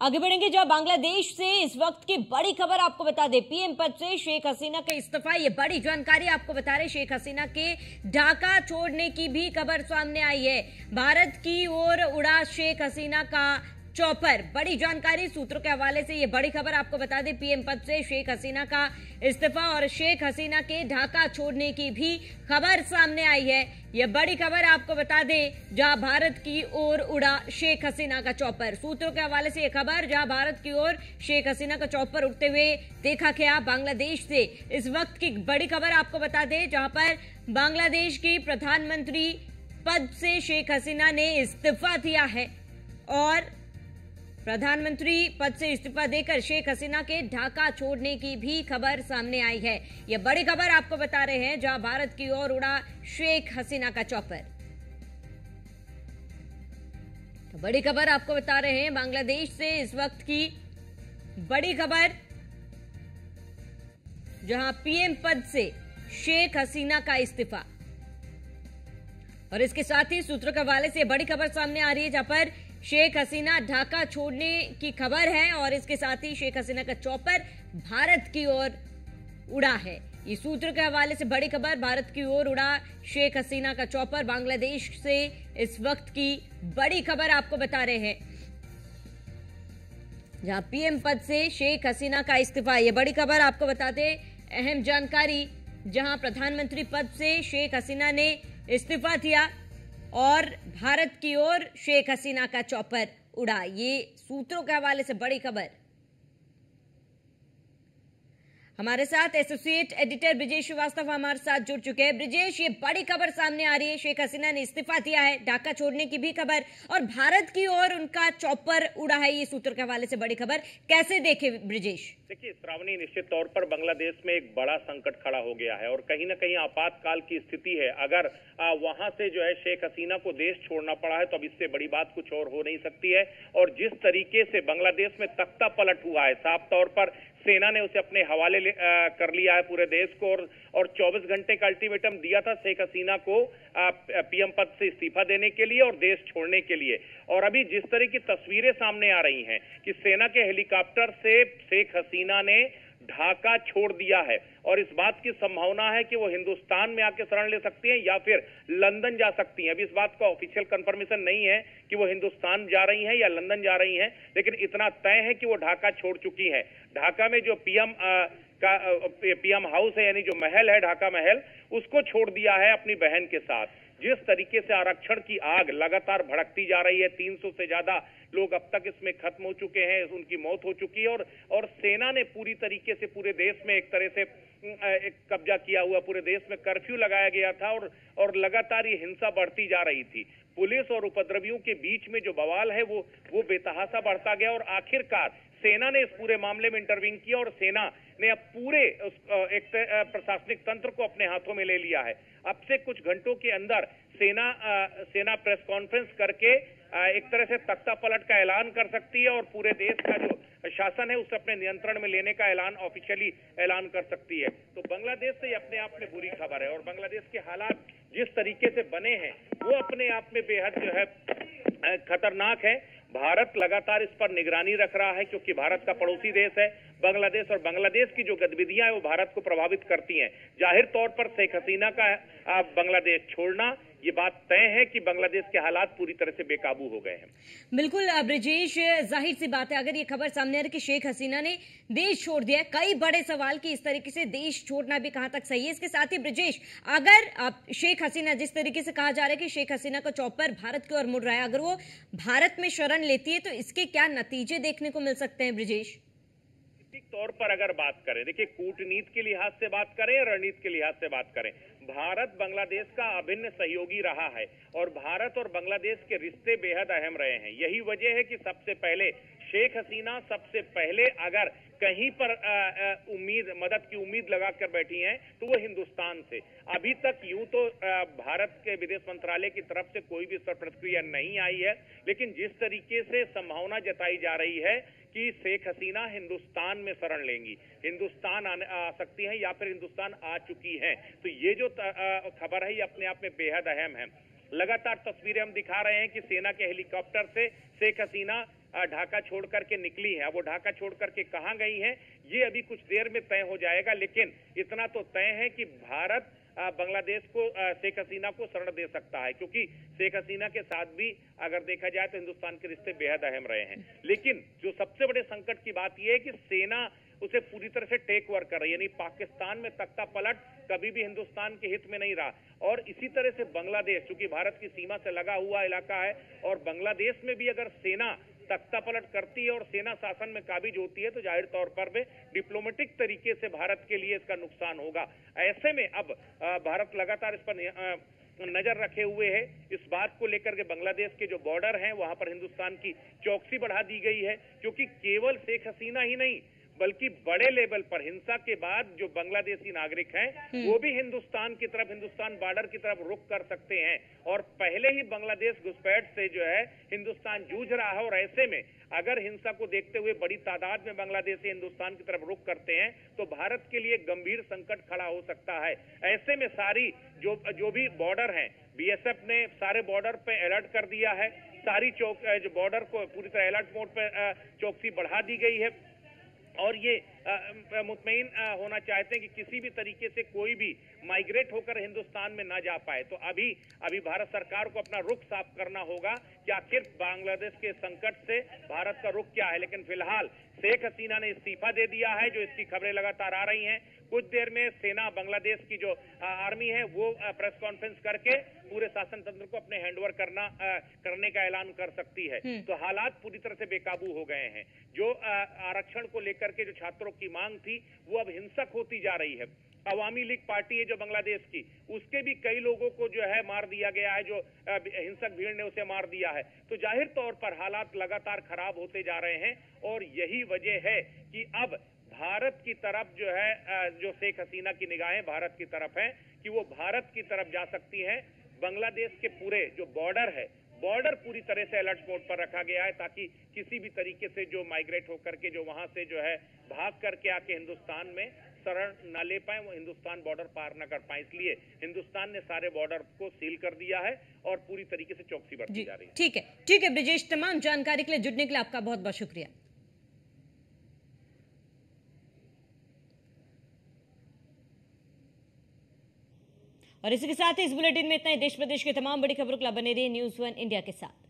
आगे बढ़ेंगे जहां बांग्लादेश से इस वक्त की बड़ी खबर आपको बता दें। पीएम पद से शेख हसीना का इस्तीफा, ये बड़ी जानकारी आपको बता रहे। शेख हसीना के ढाका छोड़ने की भी खबर सामने आई है। भारत की ओर उड़ा शेख हसीना का चॉपर। बड़ी जानकारी सूत्रों के हवाले से ये बड़ी खबर आपको बता दें। पीएम पद से शेख हसीना का इस्तीफा और शेख हसीना के ढाका छोड़ने की भी खबर सामने आई है। यह बड़ी खबर आपको बता दें जहां भारत की ओर उड़ा शेख हसीना का चॉपर। सूत्रों के हवाले से यह खबर, जहां भारत की ओर शेख हसीना का चॉपर उड़ते हुए देखा गया बांग्लादेश से। इस वक्त की बड़ी खबर आपको बता दें जहां पर बांग्लादेश की प्रधानमंत्री पद से शेख हसीना ने इस्तीफा दिया है और प्रधानमंत्री पद से इस्तीफा देकर शेख हसीना के ढाका छोड़ने की भी खबर सामने आई है। यह बड़ी खबर आपको बता रहे हैं जहां भारत की ओर उड़ा शेख हसीना का चॉपर। तो बड़ी खबर आपको बता रहे हैं बांग्लादेश से इस वक्त की बड़ी खबर, जहां पीएम पद से शेख हसीना का इस्तीफा और इसके साथ ही सूत्रों के हवाले से बड़ी खबर सामने आ रही है जहां पर शेख हसीना ढाका छोड़ने की खबर है और इसके साथ ही शेख हसीना का चॉपर भारत की ओर उड़ा है। ये सूत्र के हवाले से बड़ी खबर, भारत की ओर उड़ा शेख हसीना का चॉपर। बांग्लादेश से इस वक्त की बड़ी खबर आपको बता रहे हैं जहां पीएम पद से शेख हसीना का इस्तीफा। ये बड़ी खबर आपको बताते, अहम जानकारी, जहां प्रधानमंत्री पद से शेख हसीना ने इस्तीफा दिया और भारत की ओर शेख हसीना का चॉपर उड़ा। ये सूत्रों के हवाले से बड़ी खबर। हमारे साथ एसोसिएट एडिटर ब्रिजेश श्रीवास्तव हमारे साथ जुड़ चुके हैं। ब्रिजेश, ये बड़ी खबर सामने आ रही है, शेख हसीना ने इस्तीफा दिया है, ढाका छोड़ने की भी खबर और भारत की ओर उनका चॉपर उड़ा है। ये सूत्र के हवाले से बड़ी खबर, कैसे देखे ब्रिजेश? देखिए श्रावणी, निश्चित तौर पर बांग्लादेश में एक बड़ा संकट खड़ा हो गया है और कहीं ना कहीं आपातकाल की स्थिति है। अगर वहां से जो है शेख हसीना को देश छोड़ना पड़ा है तो अब इससे बड़ी बात कुछ और हो नहीं सकती है। और जिस तरीके से बांग्लादेश में तख्ता पलट हुआ है, साफ तौर पर सेना ने उसे अपने हवाले कर लिया है पूरे देश को और 24 घंटे का अल्टीमेटम दिया था शेख हसीना को पीएम पद से इस्तीफा देने के लिए और देश छोड़ने के लिए। और अभी जिस तरह की तस्वीरें सामने आ रही हैं कि सेना के हेलीकॉप्टर से शेख हसीना ने ढाका छोड़ दिया है और इस बात की संभावना है कि वो हिंदुस्तान में आके शरण ले सकती हैं या फिर लंदन जा सकती हैं। अभी इस बात का ऑफिशियल कंफर्मेशन नहीं है कि वो हिंदुस्तान जा रही हैं या लंदन जा रही हैं, लेकिन इतना तय है कि वो ढाका छोड़ चुकी हैं। ढाका में जो पीएम हाउस है, यानी जो महल है ढाका महल, उसको छोड़ दिया है अपनी बहन के साथ। जिस तरीके से आरक्षण की आग लगातार भड़कती जा रही है, 300 से ज्यादा लोग अब तक इसमें खत्म हो चुके हैं, उनकी मौत हो चुकी है और सेना ने पूरी तरीके से पूरे देश में एक तरह से एक कब्जा किया हुआ, पूरे देश में कर्फ्यू लगाया गया था और लगातार ये हिंसा बढ़ती जा रही थी। पुलिस और उपद्रवियों के बीच में जो बवाल है वो बेतहाशा बढ़ता गया और आखिरकार सेना ने इस पूरे मामले में इंटरवीन किया और सेना ने अब पूरे एक प्रशासनिक तंत्र को अपने हाथों में ले लिया है। अब से कुछ घंटों के अंदर सेना प्रेस कॉन्फ्रेंस करके एक तरह से तख्ता पलट का ऐलान कर सकती है और पूरे देश का जो शासन है उसे अपने नियंत्रण में लेने का ऐलान ऑफिशियली ऐलान कर सकती है। तो बांग्लादेश से अपने आप में बुरी खबर है और बांग्लादेश के हालात जिस तरीके से बने हैं वो अपने आप में बेहद जो है खतरनाक है। भारत लगातार इस पर निगरानी रख रहा है क्योंकि भारत का पड़ोसी देश है बांग्लादेश और बांग्लादेश की जो गतिविधियां हैं वो भारत को प्रभावित करती हैं। जाहिर तौर पर शेख हसीना का बांग्लादेश छोड़ना, ये बात तय है कि बांग्लादेश के हालात पूरी तरह से बेकाबू हो गए हैं। बिल्कुल ब्रिजेश, जाहिर सी बात है अगर ये खबर सामने आ रही कि शेख हसीना ने देश छोड़ दिया, कई बड़े सवाल कि इस तरीके से देश छोड़ना भी कहां तक सही है। इसके साथ ही ब्रिजेश, अगर शेख हसीना, जिस तरीके से कहा जा रहा है कि शेख हसीना का चॉपर भारत की ओर मुड़ रहा है, अगर वो भारत में शरण लेती है तो इसके क्या नतीजे देखने को मिल सकते हैं ब्रिजेश? तौर पर अगर बात करें, देखिए कूटनीति के लिहाज से बात करें, रणनीति के लिहाज से बात करें, भारत बांग्लादेश का अभिन्न सहयोगी रहा है और भारत और बांग्लादेश के रिश्ते बेहद अहम रहे हैं। यही वजह है कि सबसे पहले शेख हसीना सबसे पहले अगर कहीं पर मदद की उम्मीद लगाकर बैठी हैं तो वो हिंदुस्तान से। अभी तक यूं तो भारत के विदेश मंत्रालय की तरफ से कोई भी प्रतिक्रिया नहीं आई है, लेकिन जिस तरीके से संभावना जताई जा रही है कि शेख हसीना हिंदुस्तान में शरण लेंगी, हिंदुस्तान आ सकती हैं या फिर हिंदुस्तान आ चुकी हैं, तो ये जो खबर है ये अपने आप में बेहद अहम है। लगातार तस्वीरें हम दिखा रहे हैं कि सेना के हेलीकॉप्टर से शेख हसीना ढाका छोड़ करके निकली हैं। अब वो ढाका छोड़ करके कहां गई हैं ये अभी कुछ देर में तय हो जाएगा, लेकिन इतना तो तय है कि भारत बांग्लादेश को शेख हसीना को शरण दे सकता है, क्योंकि शेख हसीना के साथ भी अगर देखा जाए तो हिंदुस्तान के रिश्ते बेहद अहम रहे हैं। लेकिन जो सबसे बड़े संकट की बात यह है कि सेना उसे पूरी तरह से टेक ओवर कर रही है, यानी पाकिस्तान में तख्ता पलट कभी भी हिंदुस्तान के हित में नहीं रहा। और इसी तरह से बांग्लादेश, चूंकि भारत की सीमा से लगा हुआ इलाका है, और बांग्लादेश में भी अगर सेना तख्ता पलट करती है और सेना शासन में काबिज होती है तो जाहिर तौर पर भी डिप्लोमेटिक तरीके से भारत के लिए इसका नुकसान होगा। ऐसे में अब भारत लगातार इस पर नजर रखे हुए है। इस बात को लेकर के बांग्लादेश के जो बॉर्डर हैं वहां पर हिंदुस्तान की चौकसी बढ़ा दी गई है, क्योंकि केवल शेख हसीना ही नहीं बल्कि बड़े लेवल पर हिंसा के बाद जो बांग्लादेशी नागरिक हैं वो भी हिंदुस्तान की तरफ, हिंदुस्तान बॉर्डर की तरफ रुख कर सकते हैं। और पहले ही बांग्लादेश घुसपैठ से जो है हिंदुस्तान जूझ रहा है, और ऐसे में अगर हिंसा को देखते हुए बड़ी तादाद में बांग्लादेशी हिंदुस्तान की तरफ रुख करते हैं तो भारत के लिए गंभीर संकट खड़ा हो सकता है। ऐसे में सारी जो भी बॉर्डर हैं, बीएसएफ ने सारे बॉर्डर पे अलर्ट कर दिया है, सारी जो बॉर्डर को पूरी तरह अलर्ट मोड पर चौकसी बढ़ा दी गई है, और ये मुतमईन होना चाहते हैं कि किसी भी तरीके से कोई भी माइग्रेट होकर हिंदुस्तान में ना जा पाए। तो अभी भारत सरकार को अपना रुख साफ करना होगा कि आखिर बांग्लादेश के संकट से भारत का रुख क्या है। लेकिन फिलहाल शेख हसीना ने इस्तीफा दे दिया है, जो इसकी खबरें लगातार आ रही हैं। कुछ देर में सेना बांग्लादेश की जो आर्मी है वो प्रेस कॉन्फ्रेंस करके पूरे शासन तंत्र को अपने हैंडओवर करने का ऐलान कर सकती है। तो हालात पूरी तरह से बेकाबू हो गए हैं। जो आरक्षण को लेकर के जो छात्रों की मांग थी वो अब हिंसक होती जा रही है। अवामी लीग पार्टी है जो बांग्लादेश की, उसके भी कई लोगों को जो है मार दिया गया है, जो हिंसक भीड़ ने उसे मार दिया है। तो जाहिर तौर पर हालात लगातार खराब होते जा रहे हैं, और यही वजह है कि अब भारत की तरफ जो है जो शेख हसीना की निगाहें भारत की तरफ हैं कि वो भारत की तरफ जा सकती हैं। बांग्लादेश के पूरे जो बॉर्डर है, बॉर्डर पूरी तरह से अलर्ट मोड पर रखा गया है, ताकि किसी भी तरीके से जो माइग्रेट होकर के जो वहां से जो है भाग करके आके हिंदुस्तान में शरण न ले पाए, वो हिंदुस्तान बॉर्डर पार न कर पाए। इसलिए हिंदुस्तान ने सारे बॉर्डर को सील कर दिया है और पूरी तरीके से चौकसी बढ़ती जा रही है। ठीक है ब्रिजेश, तमाम जानकारी के लिए जुड़ने के लिए आपका बहुत बहुत शुक्रिया। और इसी के साथ ही इस बुलेटिन में इतना ही। देश प्रदेश के तमाम बड़ी खबरों के लिए बने रहिए न्यूज़ 1 इंडिया के साथ।